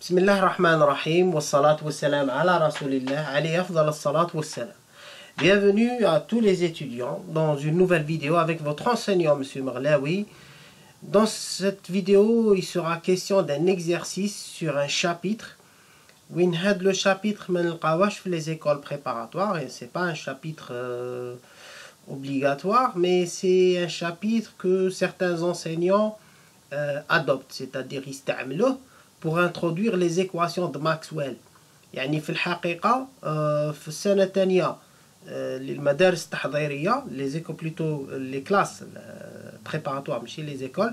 Bismillah ar-Rahman ar-Rahim, wa salatu wa salam ala rasulillah, alayhi afdal as-salat wa salam. Bienvenue à tous les étudiants dans une nouvelle vidéo avec votre enseignant, M. Marlaoui. Dans cette vidéo, il sera question d'un exercice sur un chapitre. Le chapitre les écoles préparatoires, et c'est pas un chapitre obligatoire, mais c'est un chapitre que certains enseignants adoptent, c'est-à-dire ils pour introduire les équations de Maxwell. يعني في الحقيقة في السنة الثانية للمدارس التحضيرية les écoles plutôt les classes préparatoires ماشي les écoles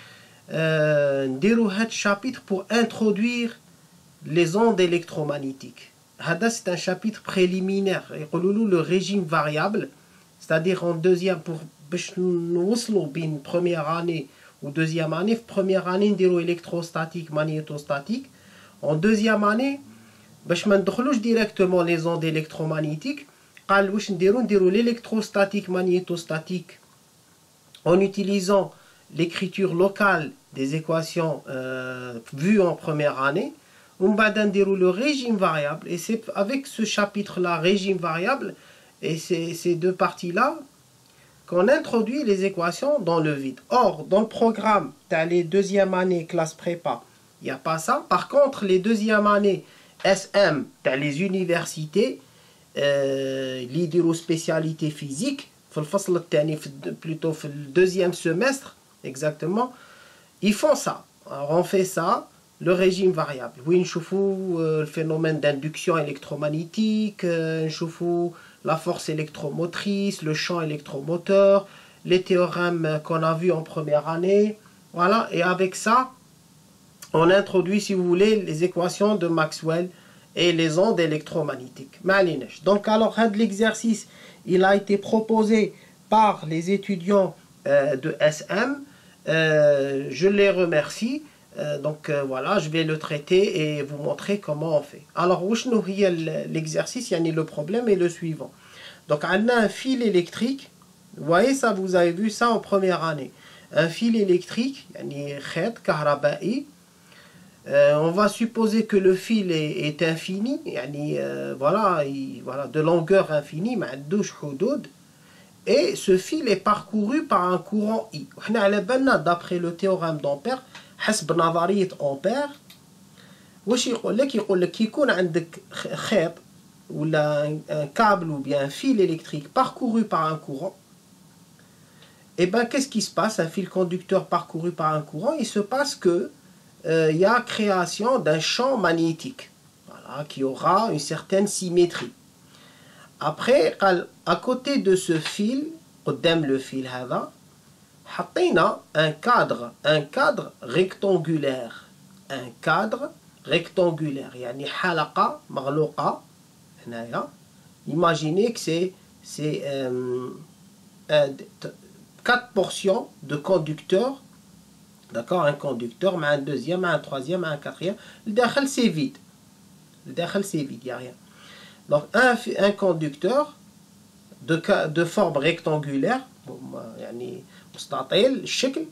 نديروا هاد chapitre pour introduire les ondes électromagnétiques. هذا c'est un chapitre préliminaire يقولوا له le régime variable, c'est-à-dire en deuxième pour باش نوصلوا بين première année ou deuxième année. Première année نديروا électrostatique magnétostatique. En deuxième année باش ما ندخلوش directement les ondes électromagnétiques قال واش نديروا l'électrostatique magnétostatique en utilisant l'écriture locale des équations vues en première année. ومن بعد نديروا le régime variable, et c'est avec ce chapitre là régime variable et ces deux parties là qu'on introduit les équations dans le vide. Or, dans le programme, tu as les deuxième année classe prépa, il n'y a pas ça. Par contre, les deuxième année SM, tu as les universités, les spécialités physiques, plutôt le deuxième semestre, exactement, ils font ça. Alors, on fait ça, le régime variable. Oui, on choufou le phénomène d'induction électromagnétique, on choufou la force électromotrice, le champ électromoteur, les théorèmes qu'on a vus en première année. Voilà, et avec ça, on introduit, si vous voulez, les équations de Maxwell et les ondes électromagnétiques. Donc, alors, l'exercice, il a été proposé par les étudiants de SM. Je les remercie. Voilà, je vais le traiter et vous montrer comment on fait. Alors, l'exercice, le problème est le suivant. Donc, on a un fil électrique. Vous voyez ça, vous avez vu ça en première année. Un fil électrique, on va supposer que le fil est infini, voilà, de longueur infinie, et ce fil est parcouru par un courant I. D'après le théorème d'Ampère, حسب نظرية أمبير واش يقول لك كي يكون عندك خيط ولا un câble ou bien un fil électrique parcouru par un courant, et ben qu'est-ce qui se passe? Un fil conducteur parcouru par un courant, il se passe que il y a création d'un champ magnétique, voilà, qui aura une certaine symétrie. Après, à côté de ce fil, قدام le fil هذا حطينا un cadre rectangulaire, يعني حلقة مغلوقة هنايا. Imaginez que c'est 4 portions de conducteurs, d'accord, un conducteur, mais un deuxième, un troisième, un quatrième. Le dakhel c'est vide, il n'y a rien. Donc un conducteur de forme rectangulaire, يعني مستطيل الشكل.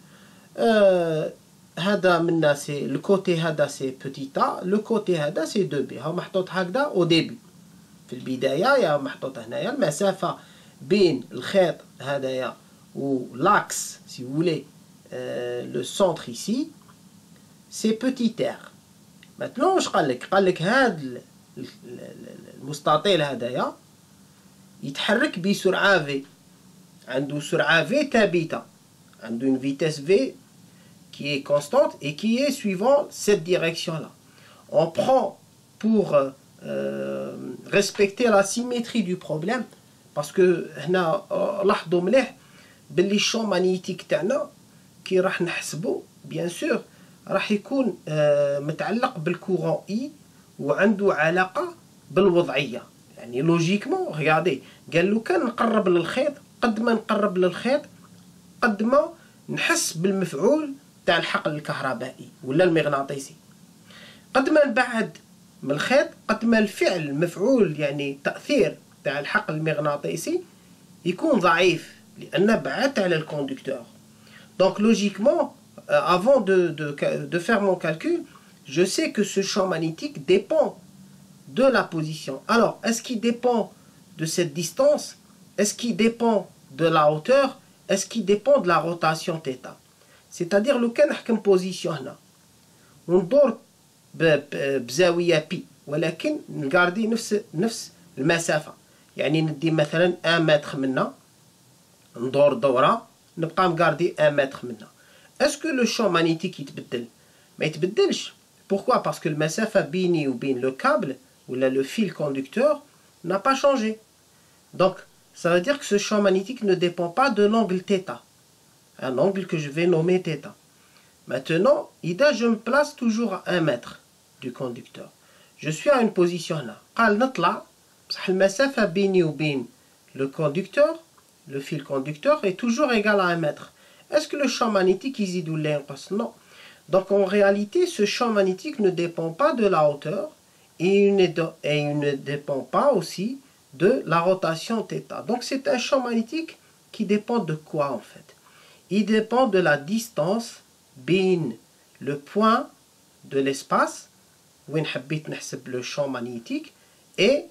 هذا منا سي لو كوتي هذا سي بوتي ا، لو كوتي هذا سي دو بي. ها محطوط هكذا او ديبي في البدايه، يا محطوط هنايا المسافه بين الخيط هذايا و لاكس سي فولي لو سونتر ايسي سي بوتي ار. ماتنون واش قال لك هذا المستطيل هذايا يتحرك بسرعه في، عنده سرعه في ثابته، عنده une vitesse v qui est constante et qui est suivant cette direction-là. On prend pour respecter la symétrie du problème, parce que هنا لاحظوا مليح باللي الشون مانيتيك تاعنا كي راح نحسبه بيان سور راح يكون متعلق بالكورون اي وعنده علاقه بالوضعيه. يعني لوجيكمون ريغاردي قال لو كان نقرب للخيط، قد ما نقرب للخيط قد ما نحس بالمفعول تاع الحقل الكهربائي ولا المغناطيسي. قد ما نبعد من الخيط قد ما الفعل المفعول، يعني التأثير تاع الحقل المغناطيسي يكون ضعيف لأن بعدت على الكوندكتور. Donc logiquement, avant de faire mon calcul, je sais que ce champ magnétique dépend de la position. Alors, est-ce qu'il dépend de cette distance? Est-ce qu'il dépend de la hauteur? Est-ce qu'il dépend de la rotation θ? C'est-à-dire, لو كان نحكم بوزيسيون هنا وندور بزاوية بي ولكن نقاردي نفس المسافة، يعني ندي مثلا 1 متر منا ندور دورة نبقى مقاردي 1 متر منا. اسكو لو شون مانيتيك يتبدل؟ ما يتبدلش. Pourquoi? Parce que المسافة بيني وبين le câble ou le fil conducteur n'a pas changé. Donc, ça veut dire que ce champ magnétique ne dépend pas de l'angle θ, un angle que je vais nommer θ. Maintenant, إذا je me place toujours à 1 mètre du conducteur, je suis à une position هنا. قال نطلع بصح المسافة بيني وبين le conducteur, le fil conducteur est toujours égal à 1 mètre. Est-ce que le champ magnétique يزيد ولا ينقص? Non. Donc en réalité, ce champ magnétique ne dépend pas de la hauteur et il ne dépend pas aussi de la rotation θ. Donc c'est un champ magnétique qui dépend de quoi en fait? Il dépend de la distance بين le point de l'espace وين حبيت نحسب le champ magnétique et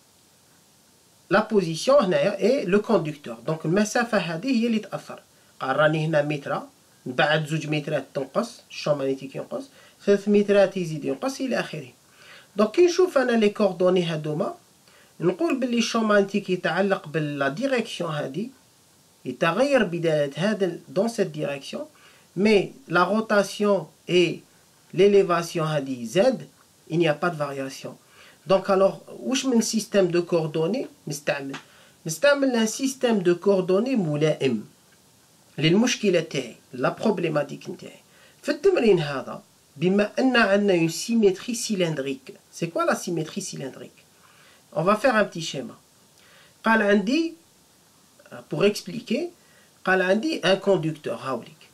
la position هنايا et le conducteur. Donc المسافة هذه هي اللي تأثر. قال راني هنا متر، بعد 2 مترات تنقص الشون مانيتيك ينقص، 3 مترات يزيد ينقص إلى آخره. دونك كي نشوف أنا لي كوردوني هادوما نقول باللي الشون مانيتيك يتعلق بلا ديريكسيون هادي، يتغير بدالة هذا dans cette direction، mais la rotation et l'élévation هادي z il n'y a pas de variation. Donc alors واش من système de coordonnées نستعمل un système de coordonnées ملائم للمشكلة تاعي، لا بروبليماتيك نتاعي. في التمرين هذا بما أن عندنا une symétrie cylindrique. C'est quoi la symétrie cylindrique? On va faire un petit schéma. قال عندي pour expliquer قال عندي un conducteur هاوليك.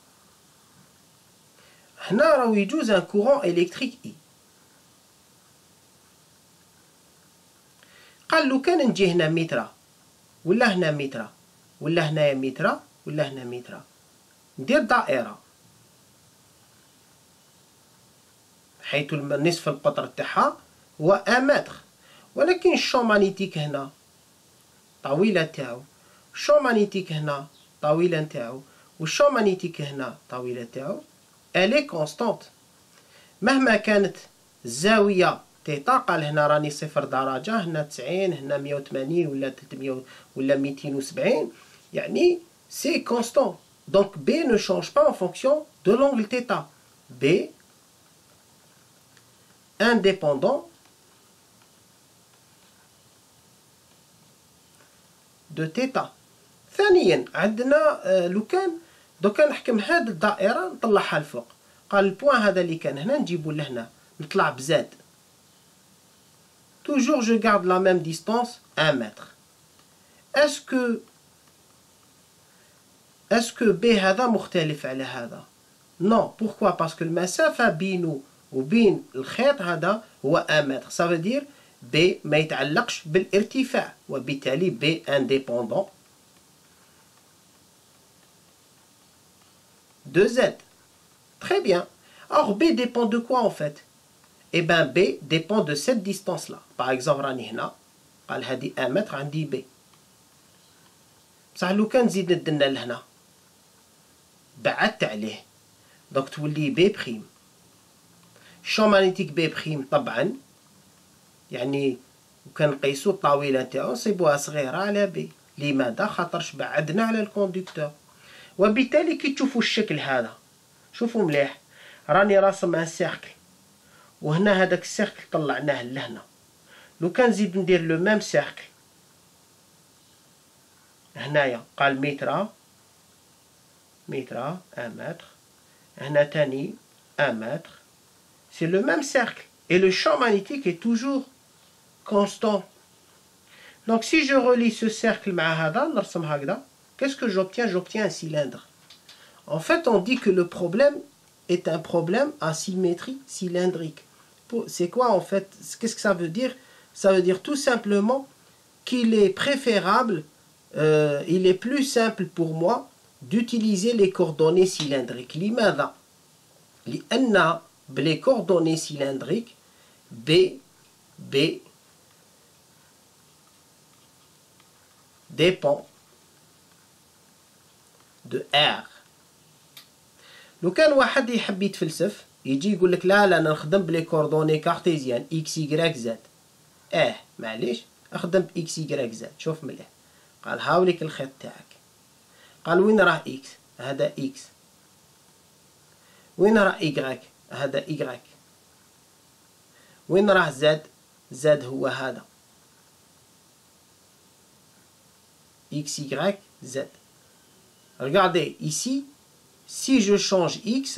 هنا راهو يجوز un courant électrique I. قال لو كان نجي هنا متر ولا هنا متر ولا هنايا متر ولا هنا متر، ندير دائرة حيث نصف القطر تاعها هو 1 متر، ولكن الشون مانيتيك هنا طويلة تاعو، الشون مانيتيك هنا طويلة تاعو، والشون مانيتيك هنا طويلة تاعو elle est constante. مهما كانت الزاوية تيتا، قال هنا راني 0 درجة، هنا 90، هنا 180 ولا 300 ولا 270، يعني c'est constant. Donc B ne change pas en fonction de l'angle θ. B indépendant de θ. ثانيا عندنا لو كان دوكا نحكم هاد الدائرة نطلعها لفوق، قال البوان هذا اللي كان هنا نجيبو لهنا نطلع بزاد. Toujours je garde la même distance 1 mètre. Est-ce que B هذا مختلف على هذا؟ Non. Pourquoi? Parce que المسافة بينه وبين الخيط هذا هو 1 متر. Ça veut dire B ما يتعلقش بالارتفاع، وبالتالي B indépendant de Z. Très bien. Alors B dépend de quoi en fait? Eh bien B dépend de cette distance-là. Par exemple راني هنا قال هذه 1 متر عندي B. بصح لو كان نزيد ندنا لهنا بعدت عليه، دونك تولي بي بريم. الشون مانيتيك بي بريم طبعا يعني وكنقيسو الطاولة تاعو نصيبوها صغيرة على بي. لماذا؟ خاطرش بعدنا على الكوندكتور. وبالتالي كي تشوفوا الشكل هذا شوفوا مليح، راني راسم ان سيركل وهنا هذاك السيركل طلعناه لهنا. لو كان نزيد ندير لو ميم سيركل هنايا، قال متر 1 متر، هنا تاني 1 mètre. C'est le même cercle et le champ magnétique est toujours constant. Donc si je relie ce cercle مع هذا نرسم هكذا، qu'est-ce que j'obtiens? J'obtiens un cylindre. En fait on dit que le problème est un problème à symétrie cylindrique. C'est quoi en fait? Qu'est-ce que ça veut dire? Ça veut dire tout simplement qu'il est préférable, il est plus simple pour moi d'utiliser les coordonnées cylindriques. لماذا؟ لأن les coordonnées cylindriques B dépend de R. لو كان واحد يحب يتفلسف يجي يقول لك لا انا نخدم بلي كوردوني كارتيزيان اكس يكراك زد. معليش اخدم باكس يكراك زد. شوف مليح، قال هاوليك الخيط تاعك. قال وين راه اكس؟ هذا اكس. وين راه إيكغيك؟ هذا إيكغيك. وين راه زد؟ زد هو هذا x, y, z. Regardez ici, si je change x,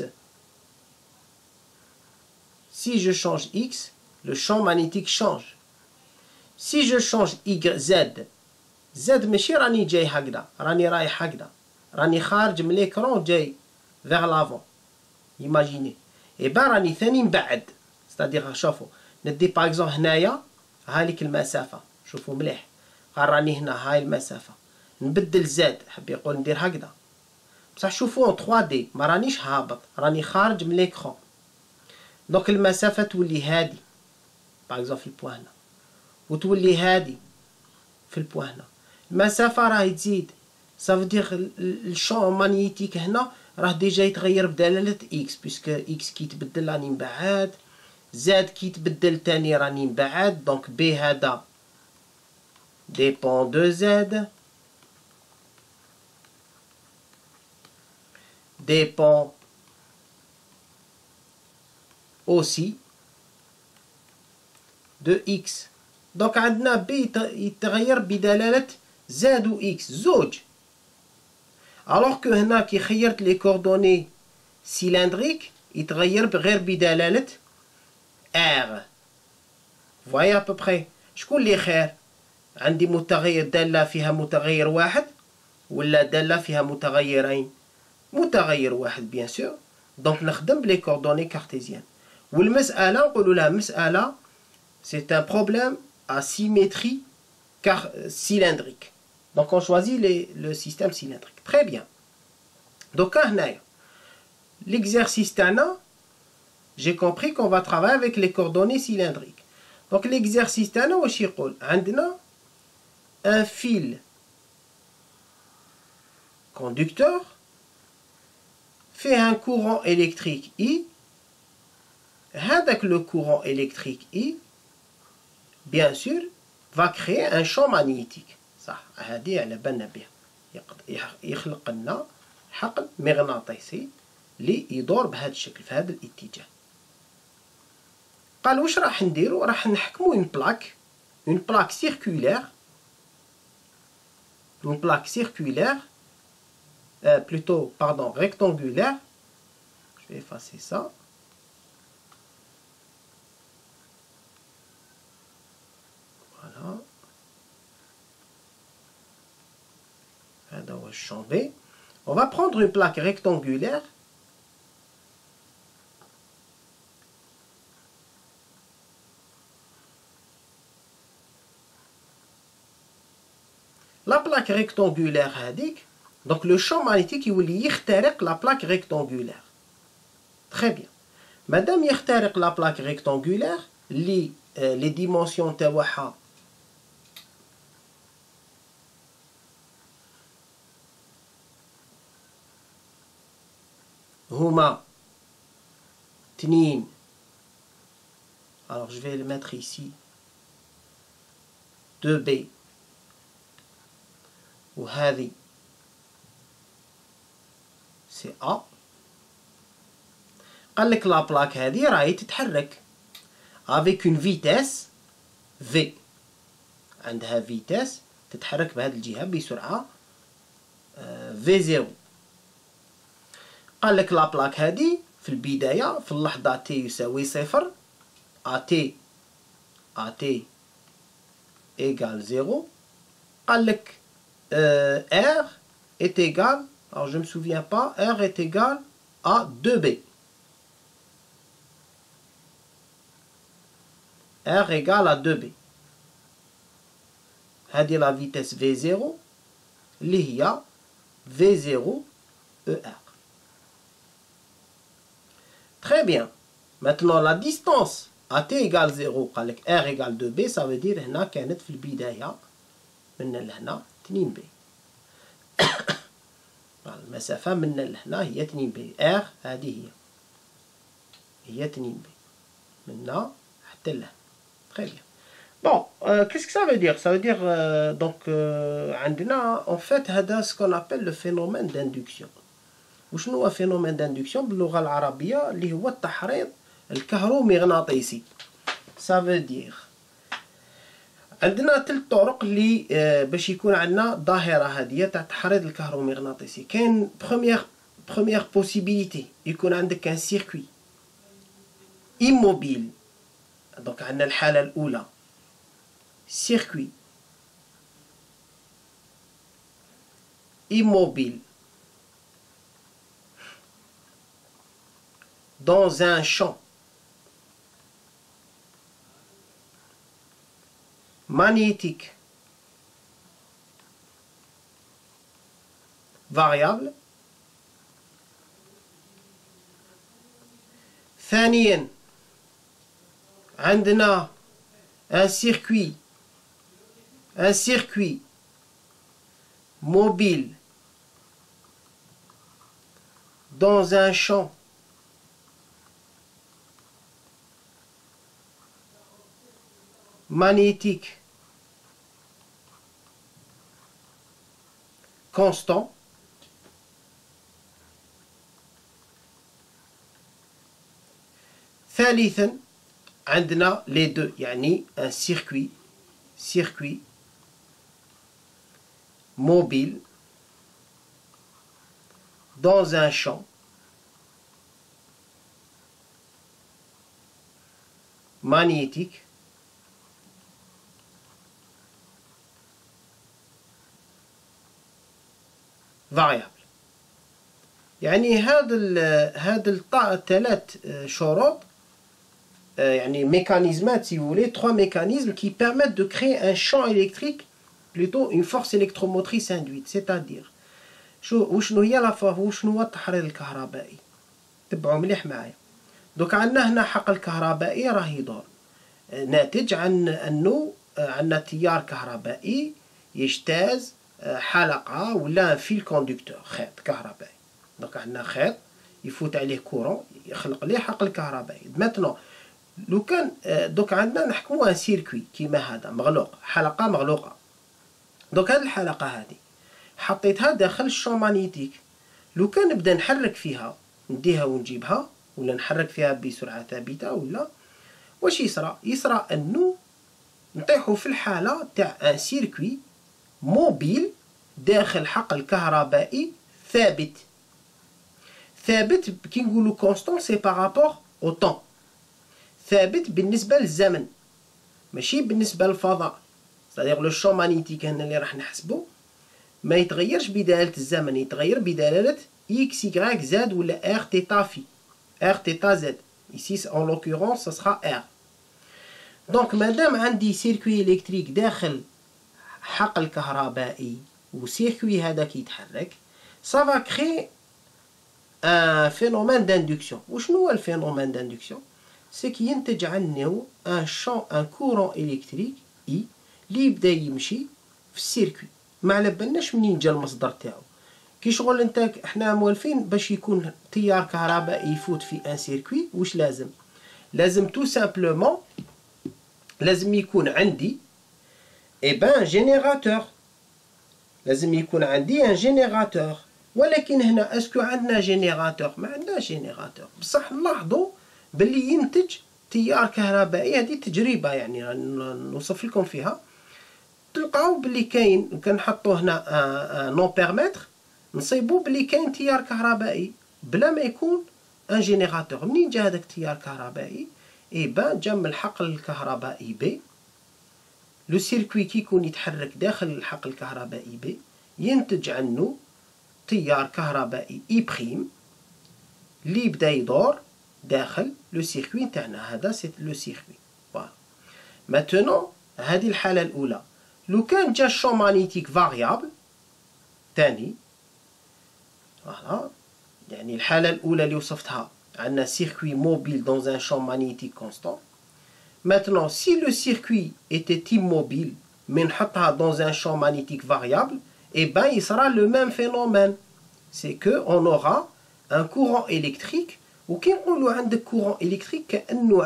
le champ magnétique change. Si je change y, z ماشي راني جاي هكذا، راني رايح هكذا، راني خارج من l'écran جاي vers l'avant. Imaginez. Et ben راني ثاني مبعد. C'est-à-dire شوفوا ندي باغ اكزومبل هنايا هاليك المسافة، شوفوا مليح، قال راني هنا هاي المسافة، نبدل زاد، حب يقول ندير هكذا، بصح شوفوا اون 3 دي ما رانيش هابط، راني خارج من ليكرون. دونك المسافة تولي هادي باغ اكزومبل في البوان هنا، وتولي هادي في البوان هنا. المسافة راهي تزيد، صافو دير الشون مانيتيك هنا راه ديجا يتغير بدلالة اكس، بيسكو اكس كي يتبدل راني مبعد، زاد كي يتبدل تاني راني مبعد. دونك بي هذا dépend de z dépend aussi de x. دونك عندنا بي يتغير بدلالة زاد و اكس زوج. alors que هنا كي خيرت لي كوردوني سيلندريك يتغير غير بدلالة R. voyez à peu près. شكون اللي خير؟ عندي متغير دالة فيها متغير واحد ولا دالة فيها متغيرين؟ متغير واحد بيان سور. دونك نخدم بلي كوردوني كارتيزيان. والمسألة نقولوا لها مسألة c'est un problème à symétrie cylindrique. Donc on choisit le système cylindrique. Très bien. Donc هنايا l'exercice تاعنا j'ai compris qu'on va travailler avec les coordonnées cylindriques. Donc l'exercice تاعنا واش يقول؟ عندنا un fil conducteur fait un courant électrique I. هذاك le courant électrique I bien sûr va créer un champ magnétique. صح، هذه على بالنا بها، يخلق لنا حقل مغناطيسي اللي يدور بهذا الشكل في هذا الاتجاه. قال واش راح نديرو؟ راح نحكمو une plaque circulaire plutôt pardon rectangulaire. Je vais effacer ça. Voilà. هذا هو الشامp B. On va prendre une plaque rectangulaire. La plaque rectangulaire هذيك، donc le champ magnétique يولي يخترق la plaque rectangulaire. Très bien. مادام يخترق la plaque rectangulaire اللي les dimensions تاعها هما 2. Alors je vais le mettre ici 2B وهذه سي A. قال لك لا بلاك هذه راهي تتحرك avec une vitesse V. عندها فيتاس تتحرك بهذه الجهة بسرعة V0. قال لك لا بلاك هذه في البداية في اللحظة t يساوي 0 AT égale 0. قال لك R est égal, alors je ne me souviens pas, R est égal à 2B. R égale à 2B. هذه la vitesse V0 اللي هي V0 ER. Très bien. Maintenant la distance AT égale 0 قال لك R égale 2B ça veut dire هنا كانت في البداية من لهنا 2B. المسافة من لهنا هي 2B. R هذه هي 2B من هنا حتى لهنا. Très bien. Bon, qu'est-ce que ça veut dire? Ça veut dire donc عندنا en fait هذا ce qu'on appelle le phénomène d'induction. وشنو هو phénomène d'induction باللغة العربية اللي هو التحريض الكهرومغناطيسي. Ça veut dire عندنا ثلاث طرق اللي باش يكون عندنا ظاهرة هذه تاع التحريض الكهرومغناطيسي. كاين première possibilité يكون عندك un circuit immobile. donc عندنا الحالة الأولى circuit immobile dans un champ magnétique variable. ثانيا عندنا un circuit mobile dans un champ magnétique constant. ثالثا عندنا les deux يعني un circuit mobile dans un champ magnétique variable. يعني هذا الثلاث شروط يعني mécanismes si vous voulez, trois mécanismes qui permettent de créer un champ électrique, plutôt une force électromotrice induite. c'est-à-dire وشنو هي وشنو هو التحريض الكهربائي. تبعوا مليح معايا. دوك عندنا هنا حقل كهربائي راه يدور ناتج عن انه عندنا تيار كهربائي يجتاز حلقة ولا فيل كوندكتور خيط كهربائي. دوك عندنا خيط يفوت عليه كورون يخلق ليه حقل كهربائي. ماتنو لو كان دوك عندنا نحكمو ان سيركوي كيما هذا مغلوق حلقة مغلوقة. دوك هذه الحلقة هذه حطيتها داخل الشون مانيتيك. لو كان نبدا نحرك فيها نديها ونجيبها ولا نحرك فيها بسرعة ثابتة ولا واش يصرى انه نطيحو في الحالة تاع ان سيركوي موبيل داخل حقل كهربائي ثابت كي نقولوا كونستون سي بارابور او طون. ثابت بالنسبة للزمن ماشي بالنسبة للفضاء. c'est-à-dire لو شون مانيتيك هنا اللي راح نحسبو ما يتغيرش بدلالة الزمن، يتغير بدلالة x y z ولا r θ phi r θ z. ici en l'occurrence ce sera r. donc مادام عندي سيركوي إلكتريك داخل حقل كهربائي وسيركوي هذا كيتحرك ça va créer un phénomène d'induction. وشنو هو الفينومين d'induction؟ c'est كي ينتج عنه un courant électrique I اللي يبدا يمشي في السيركوي. ما على بالناش منين جا المصدر تاعو. كي شغل انت احنا موالفين باش يكون تيار كهربائي يفوت في ان سيركوي واش لازم تو سامبلومون لازم يكون عندي جينيراتور. لازم يكون عندي ان جينيراتور. ولكن هنا اسكو عندنا جينيراتور؟ ما عندناش جينيراتور. بصح نلاحظوا باللي ينتج تيار كهربائي. هذه تجربة يعني نوصف لكم فيها. تلقاو باللي كاين كنحطو هنا نومبيرمتر نصيبو باللي كاين تيار كهربائي بلا ما يكون ان جينيراتور. منين جا هذاك التيار الكهربائي؟ جا من الحقل الكهربائي بي. لو سيركوي كي يكون يتحرك داخل الحقل الكهربائي بي ينتج عنه تيار كهربائي اي بريم اللي يبدا يدور داخل لو سيركوي تاعنا. هذا سي لو سيركوي. فوالا ماتونو هذه الحالة الأولى. لو كان جا شون مانيتيك فاريابل ثاني فوالا يعني الحالة الأولى اللي وصفتها un circuit mobile dans un champ magnétique constant. Maintenant, si le circuit était immobile, mais dans un champ magnétique variable, eh bien, il sera le même phénomène. C'est qu'on aura un courant électrique, ou qui on a un courant électrique,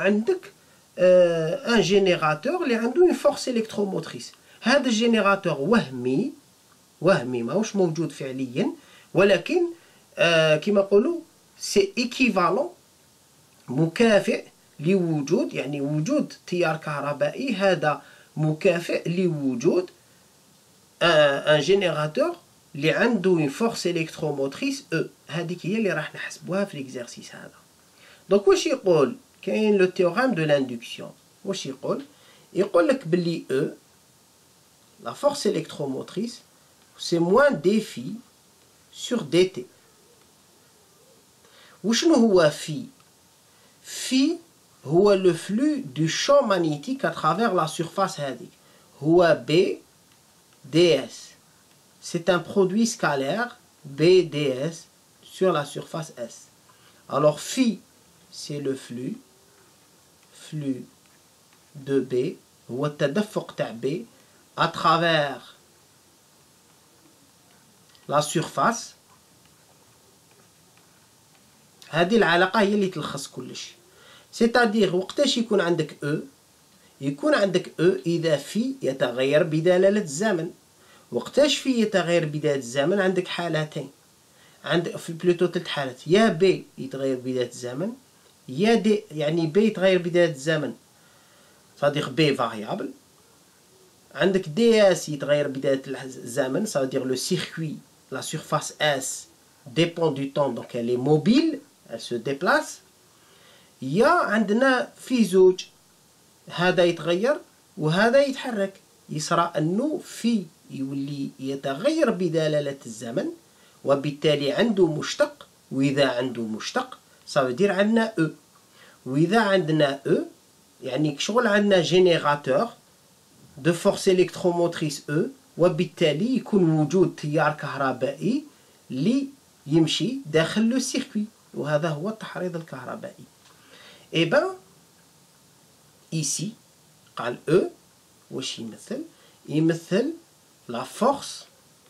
un générateur qui a une force électromotrice. هذا الجينيراتور وهمي ماهوش موجود فعليا، ولكن كما نقولوا سي ايكيفالون، مكافئ لوجود، يعني وجود تيار كهربائي هذا مكافئ لوجود ان جينيراتور اللي عنده اون فورس الكتروموتريس او. هذيك هي اللي راح نحسبوها في ليكزارسيس هذا. دونك واش يقول؟ كاين لو تيورام دو لاندكسيون. واش يقول؟ يقول لك بلي او لا فورس الكتروموتريس سي موان دي في سور دي تي. وشنو هو في؟ في هو لو فلو دو شون مانيتيك à travers la surface هذيك، هو B ds. C'est un produit scalaire B ds sur la surface S. Alors phi, c'est le flux de B هو التدفق تاع B à travers la surface. هذه العلاقة هي اللي تلخص كلش. C'est-à-dire وقتاش يكون عندك E؟ يكون عندك E إذا في يتغير بدلالة الزمن. وقتاش في يتغير بدلالة الزمن؟ عندك حالتين، عندك في بلوتو ثلاث حالات، يا B يتغير بدلالة الزمن، يا دي يعني B يتغير بدلالة الزمن c'est-à-dire B variable. عندك DS يتغير بدلالة الزمن c'est-à-dire le circuit, la surface S dépend du temps donc elle est mobile, elle se déplace. يا عندنا في زوج، هذا يتغير وهذا يتحرك، يصرى انه في يولي يتغير بدلالة الزمن وبالتالي عنده مشتق، واذا عنده مشتق صافي عندنا او، واذا عندنا او يعني شغل عندنا جينيراتور دو فورس الكتروموتريس او، وبالتالي يكون وجود تيار كهربائي اللي يمشي داخل لو سيركوي، وهذا هو التحريض الكهربائي. Et ben ici قال E واش يمثل؟ يمثل la force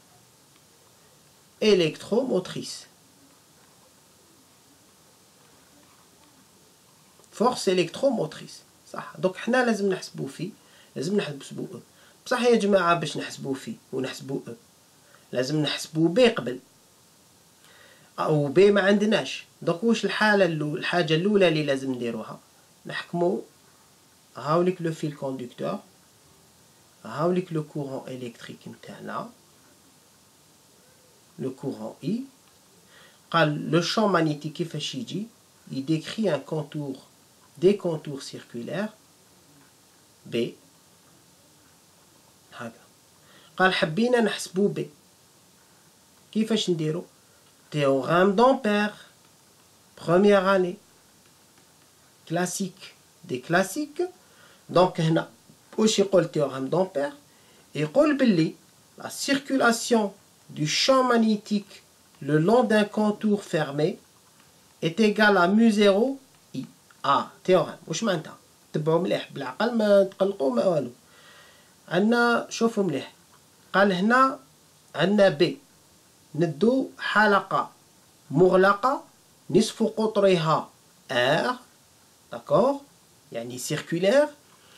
électromotrice. force électromotrice صح. دوك حنا لازم نحسبو فيه، لازم نحسبو E. بصح يا جماعة باش نحسبو فيه ونحسبو E لازم نحسبو B قبل، أو B ما عندناش. دوك واش الحاجة الأولى اللي لازم نديروها؟ نحكمو هاوليك لو فيل كوندكتور، هاوليك لو كورون إلكتريك نتاعنا، لو كورون I. قال لو شون مانيتيك كيفاش يجي؟ يديكري ان كونتور، دي كونتور سيركولير B هكذا. قال حبينا نحسبو B، كيفاش نديرو؟ Théorème d'Ampère, première année, classique des classiques. Donc هنا واش يقول théorème d'Ampère؟ يقول باللي la circulation du champ magnétique le long d'un contour fermé est égale à mu 0 I. théorème واش معناتها؟ تبعوا مليح بالعقل ما تقلقوا ما والو. عندنا شوفوا مليح، قال هنا عندنا B ندو حلقة مغلقة نصف قطرها R، داكوغ يعني سيركولير،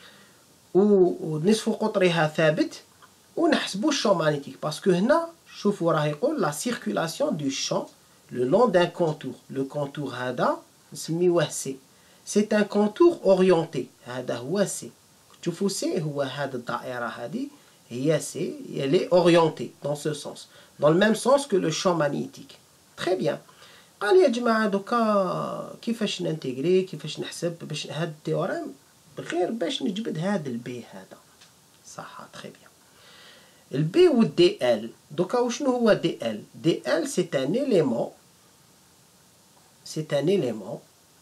ونصف قطرها ثابت، ونحسبو الشون مانيتيك باسكو هنا شوفوا راه يقول لا سيركولاسيون دو شون لو لون دان كونتور. لو كونتور هذا نسميوه سي، سي ان كونتور اورينتي، هذا هو سي. تشوفوا سي هو هذا الدائرة هذه هي سي، elle est orientée dans ce sens، dans le même sens que le champ magnétique. Très bien. قال يا جماعة دوكا كيفاش ننتجري، كيفاش نحسب باش هاد التيورام غير باش نجبد هاد البي هذا صح. تري بيان. البي و دي ال. دوكا وشنو هو دي ال؟ دي ال سي ان élément، سي ان élément،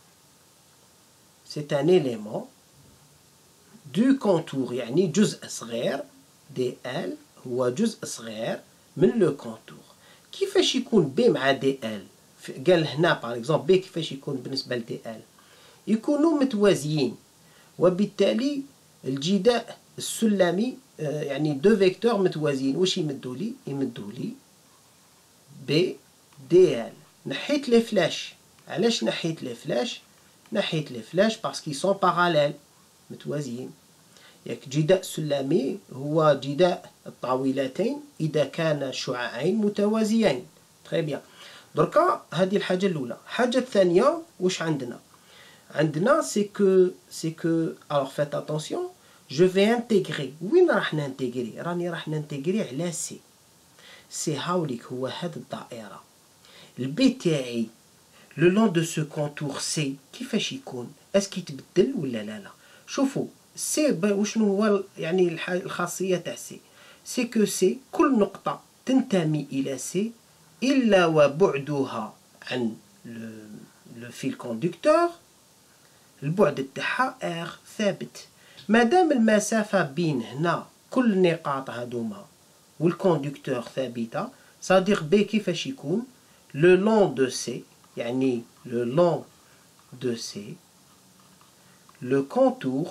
سي ان élément دو كونتور، يعني جزء صغير. دي ال هو جزء صغير من لو كونتور. كيفاش يكون بي مع دي ال؟ قال هنا باغ اكزومبل بي كيفاش يكون بالنسبه لدي ال يكونوا متوازيين، وبالتالي الجداء السلمي يعني دو فيكتور متوازيين واش يمدوا لي؟ يمدوا لي بي دي ال. نحيت لي فلاش. علاش نحيت لي فلاش؟ نحيت لي فلاش باسكو سون باراليل متوازيين. ياك جداء سلمي هو جداء الطاولتين إذا كان شعاعين متوازيين. تري بيان. دركا هذه الحاجة الأولى. الحاجة الثانية واش عندنا؟ عندنا سي كو alors faites attention je vais intégrer. وين راح ننتيغري؟ راني راح ننتيغري على سي. سي هاوليك هو هاد الدائرة. البي تاعي لو لون دو سو كونتور سي كيفاش يكون؟ اسكي يتبدل ولا لا؟ شوفوا سي وشنو هو يعني الخاصية تاع سي؟ سي كو سي كل نقطة تنتمي إلى سي إلا وبعدها عن لو فيل كوندكتور البعد تاعها ار ثابت. مادام المسافة بين هنا كل النقاط هادوما والكوندكتور ثابتة صادير بي كيفاش يكون؟ لو لون دو سي يعني لو لون دو سي le contour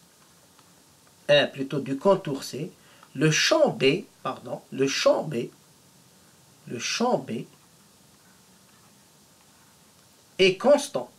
plutôt du contour C, le champ B, pardon, le champ B est constant.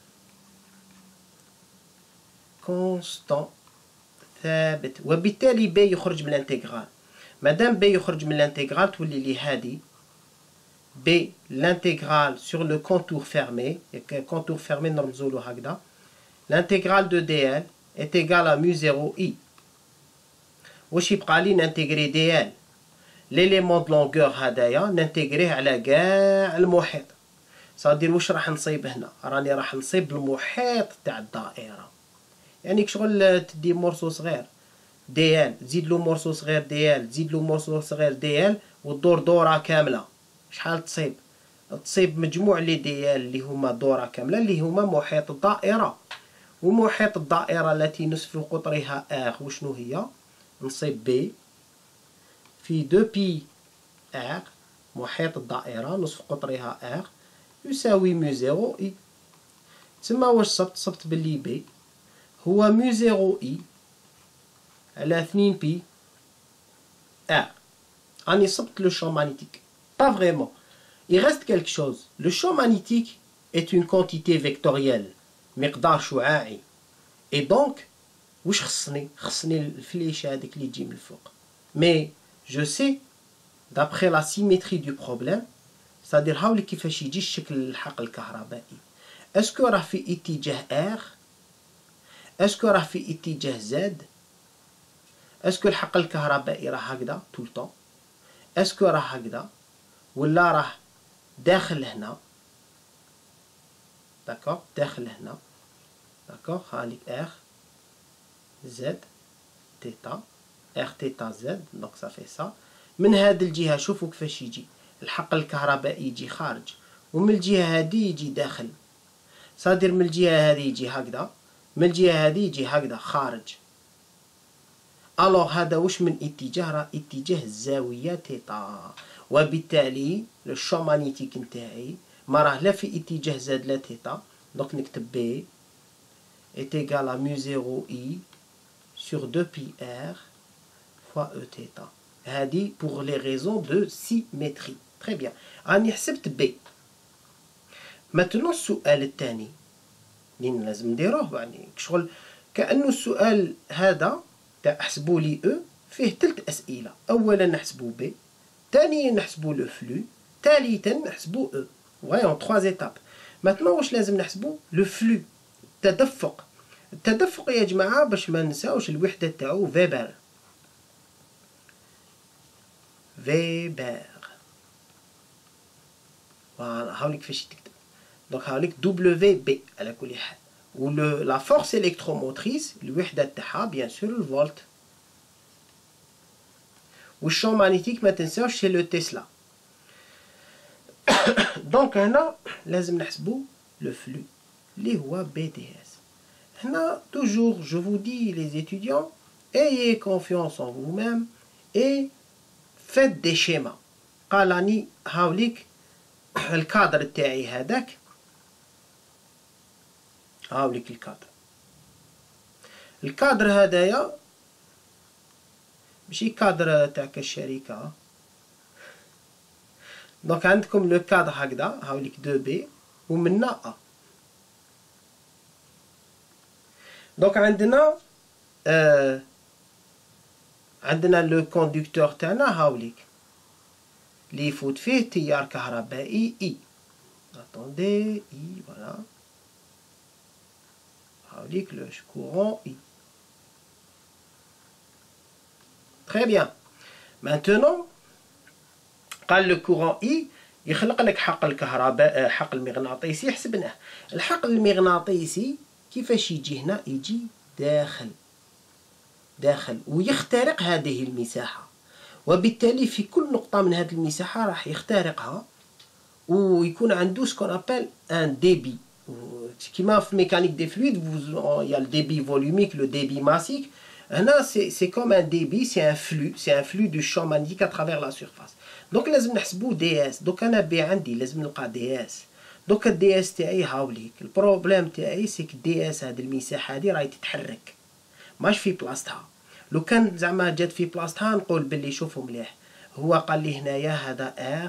Constant ثابت. وبالتالي B يخرج من الانتجرال. مادام B يخرج من الانتجرال تولي لي هادي B l'intégrale sur le contour fermé. contour fermé نرمزولو هكذا. L'intégrale de dl est égale à mu 0 i. واش يبقى لي نانتيغري دي ال ليليمون دو لونغور هدايا نانتيغريه على كاع المحيط. صادير واش راح نصيب هنا؟ راني راح نصيب المحيط تاع الدائره. يعني كشغل تدي مورسو صغير دي ال تزيد له مورسو صغير دي ال تزيد له مورسو صغير دي ال وتدور دوره كامله. شحال تصيب؟ تصيب مجموع لي دي ال اللي هما دوره كامله اللي هما محيط الدائره. ومحيط الدائره التي نصف قطرها ار وشنو هي؟ نصيب بي في 2 بي ار محيط الدائرة نصف قطرها ار يساوي مو 0 اي. تسمى واش صبت بلي بي هو مو 0 اي على 2 بي ار. راني صبت لو champ magnétique. Pas vraiment. Il reste quelque chose. Le champ magnétique est une quantité vectorielle مقدار شعاعي. Et donc واش خصني الفليش هذيك اللي تجي من الفوق. مي جو سي دابخي لا سيميتري دو بروبليم صادير هاولي كيفاش يجي الشكل الحقل الكهربائي. اسكو راه في اتجاه ار؟ اسكو راه في اتجاه زد؟ اسكو الحقل الكهربائي راه هكذا طول طون؟ اسكو راه هكذا ولا راه داخل هنا؟ داكوغ داخل هنا. داكوغ هاليك ار Z θ R θ Z donc ça fait ça. من هذه الجهة شوفوا كيفاش يجي الحقل الكهربائي يجي خارج ومن الجهة هذه يجي داخل. صادر من الجهة هذه يجي هكذا من الجهة هذه يجي هكذا خارج. الوغ هذا واش من اتجاه؟ راه اتجاه الزاوية تيتا. وبالتالي لو شون مانيتيك نتاعي ما راه لا في اتجاه زد لا تيتا. دونك نكتب بي est égal à mu 0 i sur 2 pi r fois e θ. هذه pour les raisons de symétrie. Très bien. راني حسبت B. Maintenant السؤال الثاني اللي لازم نديروه يعني شغل كأنه السؤال هذا تاع احسبوا لي E فيه 3 أسئلة. أولا نحسبوا B، ثانيا نحسبوا لو فلو، ثالثا نحسبوا E. Voyons 3 étapes. Maintenant واش لازم نحسبوا؟ لو فلو التدفق. التدفق يا جماعة باش ما نساوش الوحدة تاعو فيبر. فيبر. فوالا هاوليك كيفاش تكتب. دونك هاوليك دبليو بي على كل حال. و لا فورس الكتروموتريس الوحدة تاعها بيان سور الفولت. و الشون مانيتيك ما تنساوش سي لو تسلا. دونك هنا لازم نحسبو لو فلو اللي هو بي دي اس. Toujours, je vous dis, les étudiants, ayez confiance en vous-même et faites des schémas. قالاني هاوليك الكادر تاعي هذاك، هاوليك الكادر. الكادر هذايا ماشي كادر تاع الشركة. دونك عندكم لو كادر هكذا، هاوليك 2 بي ومنا ا. دونك عندنا عندنا لو كوندكتور تاعنا هاوليك اللي يفوت فيه تيار كهربائي اي. اتوندي اي فوالا، هاوليك لو كورون اي. تري بيان. مانتونون قال لو كورون اي يخلق لك حقل كهرباء، حقل مغناطيسي. حسبناه الحقل المغناطيسي كيفاش يجي هنا، يجي داخل ويخترق هذه المساحة، وبالتالي في كل نقطة من هذه المساحة راح يخترقها ويكون عنده سكون ابل ان ديبي. كيما في ميكانيك دي فلويد يا الديبي فولوميك لو ديبي ماسيك. هنا سي كوم ان ديبي، سي ان فلو دو شون ماغنيتيك ا ترافير لا سيرفاس. دونك لازم نحسبو دي اس. دوك انا بي عندي لازم نلقى دي اس. دوك الدي اس تاعي هاوليك البروبليم تاعي سيك دي اس هاد المساحة هادي راهي تتحرك ماش في بلاصتها. لو كان زعما جات في بلاصتها نقول بلي شوفوا مليح، هو قال لي هنايا هذا ار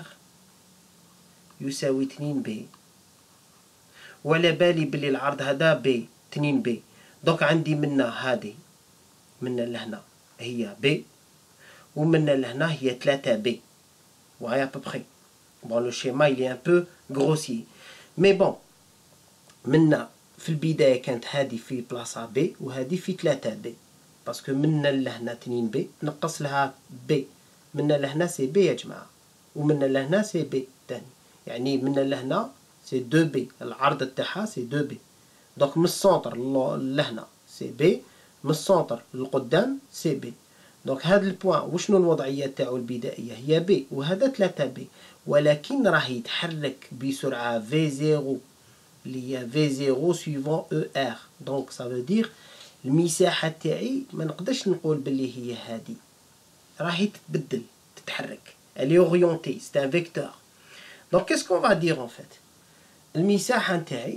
يساوي 2 بي، وعلى بالي بلي العرض هذا بي 2 بي. دوك عندي منا هذه منا لهنا هي بي، ومنا لهنا هي 3 بي. وهي ابوبخي بون لو شيما يلي ان بو غروسي مي بون. منا في البداية كانت هذه في بلاصة بي وهذه في 3 بي، باسكو منا لهنا 2 بي نقص لها بي، منا لهنا سي بي يا جماعة، ومنا لهنا سي بي تاني، يعني منا لهنا سي 2 بي، العرض تاعها سي 2 بي. دونك من السونتر لهنا سي بي، من السونتر للقدام سي بي. دونك هاد البوان وشنو الوضعية تاعو البدائية هي بي، وهذا 3 بي، ولكن راه يتحرك بسرعة في زيرو اللي هي في زيرو سويفون او ار. دونك سا فو دير المساحة تاعي ما نقدرش نقول بلي هي هادي، راهي تتبدل تتحرك، الي اورينتي سي ان فيكتور. دونك كيس كون فا دير اون فيت، المساحة نتاعي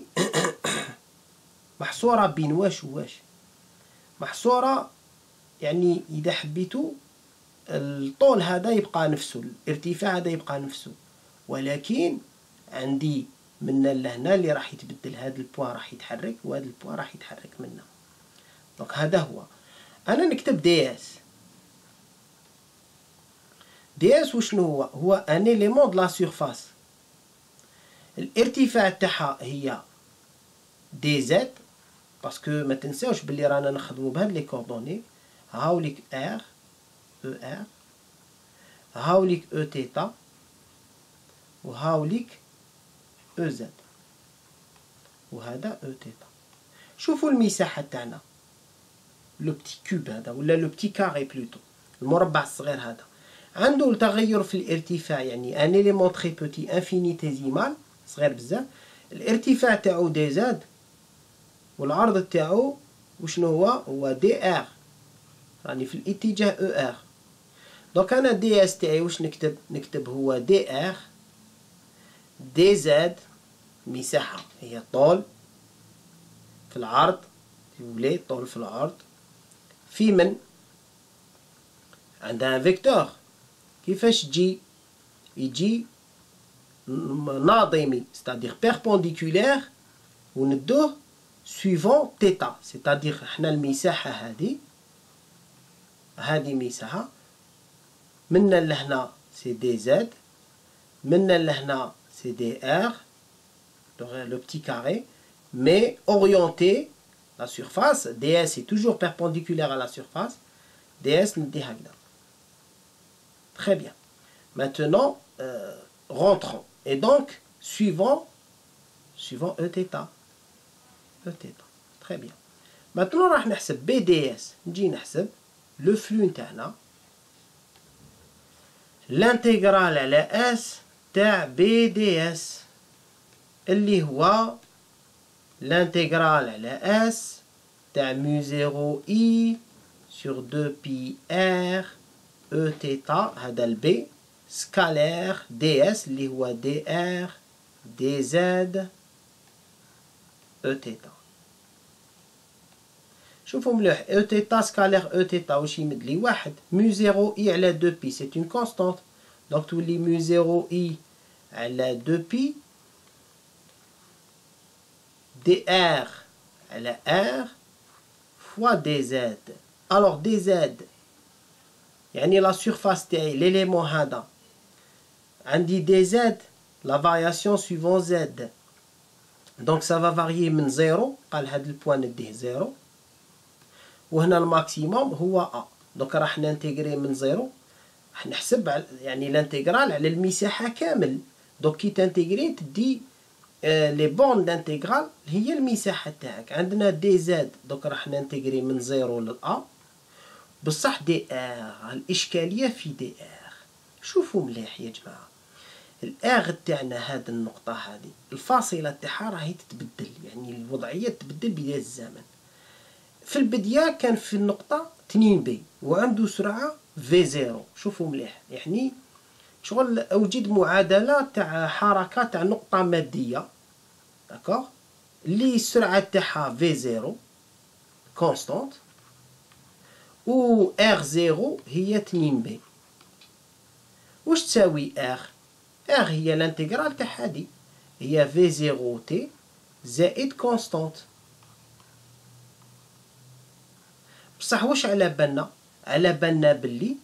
محصورة بين واش وواش. محصورة يعني إذا حبيتو الطول هذا يبقى نفسه، الارتفاع هذا يبقى نفسه، ولكن عندي من لهنا اللي راح يتبدل، هذا البوان راح يتحرك وهذا البوان راح يتحرك منا. دونك هذا هو. انا نكتب دي اس. دي اس وشنو هو؟ هو ان اليمون د لا سيرفاس. الارتفاع تاعها هي دي زد، باسكو ما تنساوش بلي رانا نخدمو بهاد لي كوردوني. هاوليك ار او ار، هاوليك او تيتا، وهاوليك او زد، وهذا او تيتا. شوفوا المساحة تاعنا لو بتي كوب هذا ولا لو بتي كاري بلوتو، المربع الصغير هذا عنده تغير في الارتفاع، يعني ان اليمون تري بوتي انفينيتيزيمال صغير بزاف. الارتفاع تاعو دي زاد والعرض تاعو وشنو هو؟ هو دي ار، راني في الاتجاه او ار. دونك انا دي اس تاعي واش نكتب؟ نكتب هو دي ار دي زاد، مساحة هي طول في العرض، يولي طول في العرض في من عندها فيكتور. كيفاش تجي؟ يجي ناظمي ستادير بيربونديكولير وندوه سويفون تيتا، ستادير حنا المساحة هذه مساحة منا لهنا سي دي زد، منا لهنا سي دي ار لو بتي كاري، mais orienté la surface. ds est toujours perpendiculaire à la surface. ds ندي هكذا. Très bien. Maintenant, rentrons. Et donc, suivant E θ. E θ. Très bien. Maintenant, راح نحسب BDS. نجي نحسب le flux نتاعنا. L'intégrale على S تاع BDS اللي هو l'intégrale على S تاع mu 0 I sur 2 pi R E θ. هذا البي scalaire ds اللي هو dr dz e θ. شوفوا مليح e θ scalaire e θ واش يمد لي واحد mu 0 i على 2 pi c'est une constante donc تولي mu 0 i على 2 pi dr على r fois dz. alors dz يعني la surface تاعي l'élément هذا عندي dz la variation suivant z donc ça va varier من 0 قال هذا البوان نديه 0 وهنا الماكسيموم هو a donc راح ننتجري من 0 راح نحسب يعني الانتجرال على المساحة كامل donc كي تنتجري تدي لي بون دانتيغرال هي المساحة تاعك عندنا دي زاد دوك راح ننتجري من 0 للأ بصح دي ار الإشكالية في دي ار. شوفوا مليح يا جماعة الار تاعنا هاد النقطة هذه الفاصلة تاعها راهي تتبدل يعني الوضعية تتبدل بداية الزمن. في البداية كان في النقطة 2 بي وعنده سرعة في 0. شوفوا مليح يعني شغل أوجد معادلة تاع حركة تاع نقطة مادية داكوغ اللي السرعة تاعها في 0 كونستانت و ار 0 هي 2 بي. واش تساوي ار؟ ار هي الانتجرال تاع هادي هي في 0 تي زائد كونستانت. بصح واش على بالنا؟ على بالنا بلي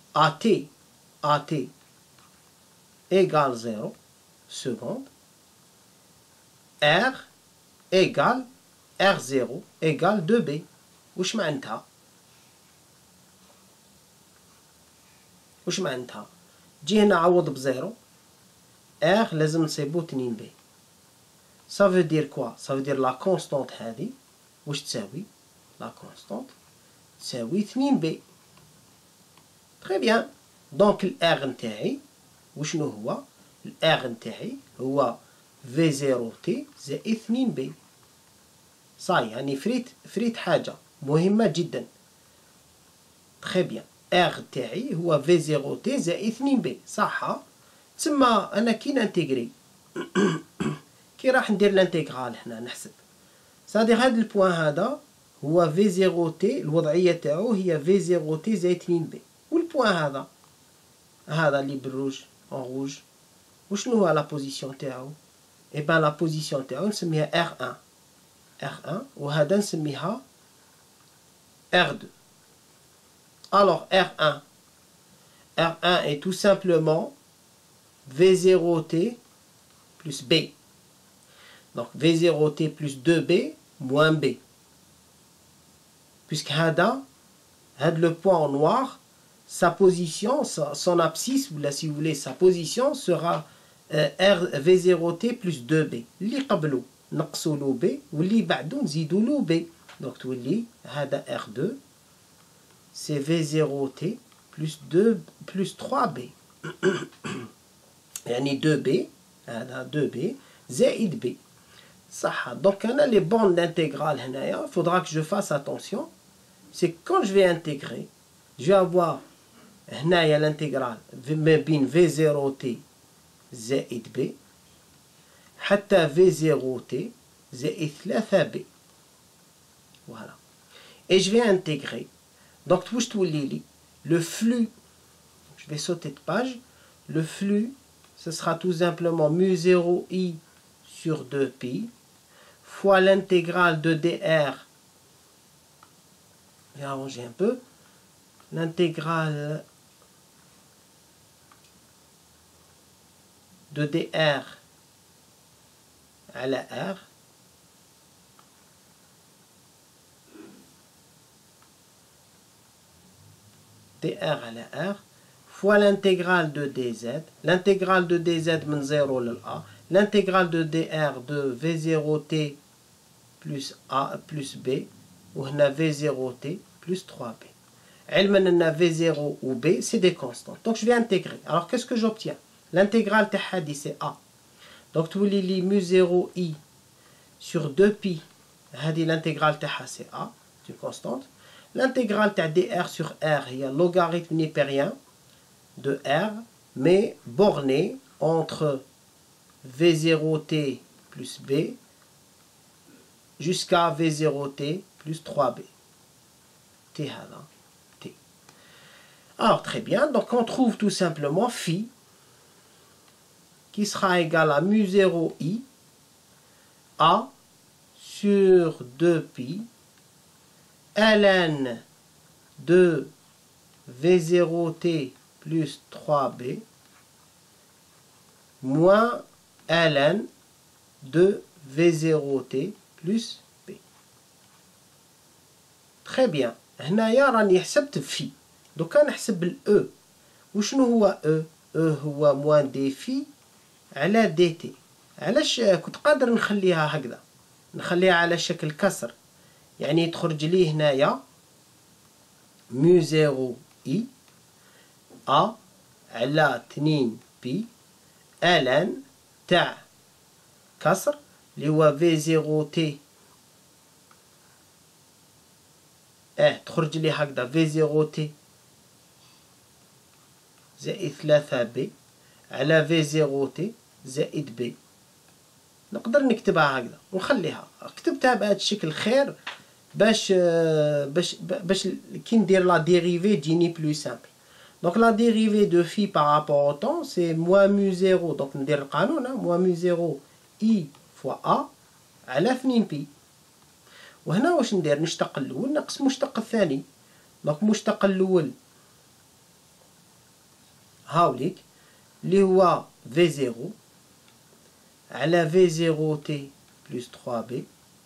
ات égale 0 seconde r égale r0 égale 2b. واش معناتها؟ جي هنا عوض بزيرو r لازم نصيبو 2 b. ça veut dire quoi؟ ça veut dire la constante هذه واش تساوي؟ la constante تساوي 2 b. très bien donc الr نتاعي وشنو هو؟ الار نتاعي هو في 0 تي زائد 2 بي. صاي يعني فريت حاجة مهمة جدا. تخي بيان ار تاعي هو في 0 تي زائد 2 بي صح. تسمى انا كي نانتيغري كي راح ندير الانتيغرال هنا نحسب صادير هذا البوان هذا هو في 0 تي الوضعية تاعو هي في 0 تي زائد 2 بي والبوان هذا اللي بالروج en rouge وشنو هو لا بوزيسيون تاعو؟ اي بان لا بوزيسيون تاعو نسميها R1 وهذا نسميها R2. alors R1 est tout simplement V0T plus B. donc V0T plus 2B moins B puisque هذا le point en noir sa position, son abscisse, ou là, si vous voulez, sa position sera V0T plus 2B. اللي قبلو نقصو له B واللي بعدو نزيدو له B. donc تولي هذا R2 c'est V0T plus 3B. يعني 2B هذا 2B زائد B. صح. donc أنا les bornes d'intégrale هنايا faudra que je fasse attention. c'est quand je vais intégrer je vais avoir هنايا الانتجرال ما بين V0T زائد B حتى V0T زائد 3B. voilà et je vais intégrer donc واش تولي لي le flux. je vais sauter de page. le flux ce sera tout simplement mu 0i sur 2pi fois l'intégrale de dr. je vais arranger un peu. l'intégrale de dr à la r à la r fois l'intégrale de dz. l'intégrale de dz من 0 للa. l'intégrale de dr de v0t plus a plus b وهنا v0t plus 3b. علما ان v0 ou b c'est des constantes. donc je vais intégrer. alors qu'est-ce que j'obtiens? l'intégrale تاع هادي c'est a. donc تولي لي mu 0i sur 2pi هادي l'intégrale تاعها c'est a c'est une constante. l'intégrale تاع dr sur r هي logarithme népérien de r mais borné entre V0t plus b jusqu'à V0t plus 3b. T هذا T. Alors très bien, donc on trouve tout simplement phi qui sera égal à mu 0 i a sur 2pi ln de V0t plus 3b moins ln de V0t plus b. Très bien. هنايا راني حسبت في. دوكا نحسب ال E. وشنو هو E؟ E هو موان دي في على دي تي. علاش كنت قادر نخليها هكذا؟ نخليها على شكل كسر. يعني تخرج لي هنايا مو 0 اي ا على 2 بي الان تاع كسر اللي هو في 0 تي تخرج لي هكذا في 0 تي زائد 3 بي على في 0 تي زائد بي. نقدر نكتبها هكذا ونخليها. كتبتها بهذا الشكل خير باش كي ندير لا ديريفي تجيني بلو سامبل. دونك لا ديريفي دو في بارابور او طون سي موان مو 0. دونك ندير القانون موان مو 0 اي فوا ا على 2 بي. وهنا واش ندير؟ نشتق الاول ناقص مشتق الثاني. دونك مشتق الاول هاوليك اللي هو في 0 على في 0 تي بلس 3 بي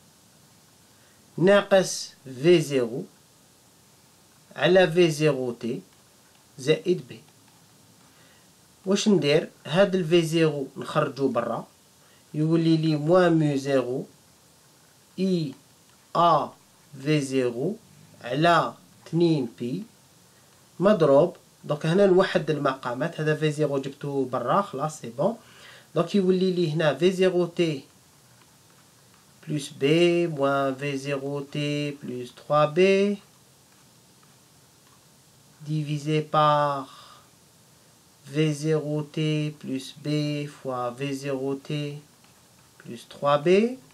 ناقص في 0 على في 0 تي زائد بي. واش ندير؟ هاد الفي 0 نخرجو برا يولي لي موان مو 0 اي ا في 0 على 2 بي مضروب. دونك هنا نوحد المقامات. هذا في 0 جبتو برا خلاص سي بون. دونك يولي لي هنا في 0 تي plus b moins v0t plus 3b divisé par v0t plus b fois v0t plus 3b.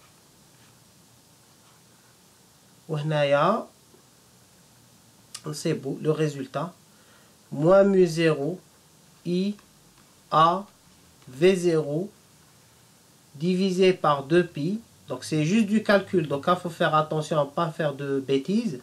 وهنايا c'est beau le résultat moins mu 0 i a v0 divisé par 2pi. Donc c'est juste du calcul, donc il faut faire attention à ne pas faire de bêtises.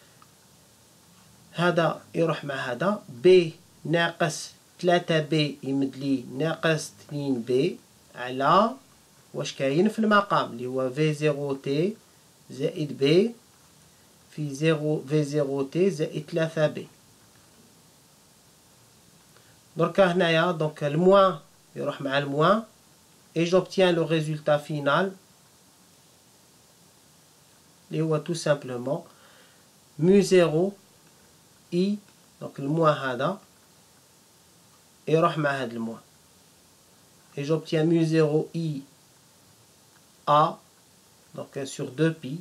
هذا يروح مع هذا b ناقص 3b يمدلي ناقص 2b على واش كاين في المقام اللي هو v0t زائد b في 0 v0t زائد 3b. دركا هنايا دونك الموان يروح مع الموان et j'obtiens le résultat final اللي هو tout simplement mu 0 i donc الموان هذا يروح مع هذا الموان et j'obtiens mu 0 i a donc sur 2pi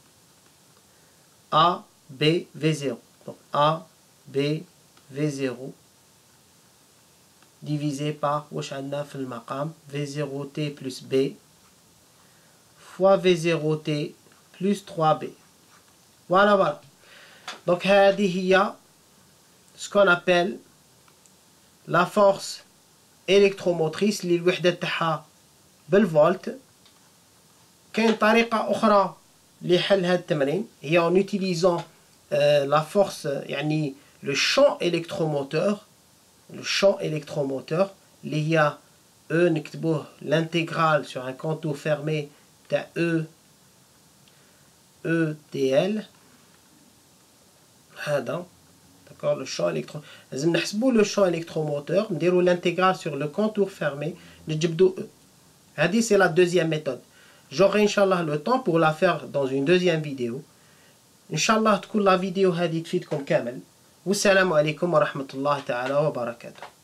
a b v0 donc a b v0 divisé par واش عندنا في المقام v0t plus b fois v0t plus 3b. Voilà, voilà. Donc, هذه هي ce qu'on appelle la force électromotrice اللي الوحدة تاعها بالفولت. كاين طريقة أخرى لحل هذا التمرين هي en utilisant la force يعني le champ électromoteur. Le champ électromoteur اللي هي E نكتبوه l'intégrale sur un contour fermé تاع ETL هذا d'accord. Le champ électro لازم نحسبوا le champ électromoteur نديروا l'intégrale sur le contour fermé نجبدوا E. هذه c'est la deuxième méthode. J'aurai inchallah le temps pour la faire dans une deuxième vidéo. inchallah تكون la vidéo هذه تفيدكم كامل. والسلام عليكم ورحمة الله تعالى وبركاته.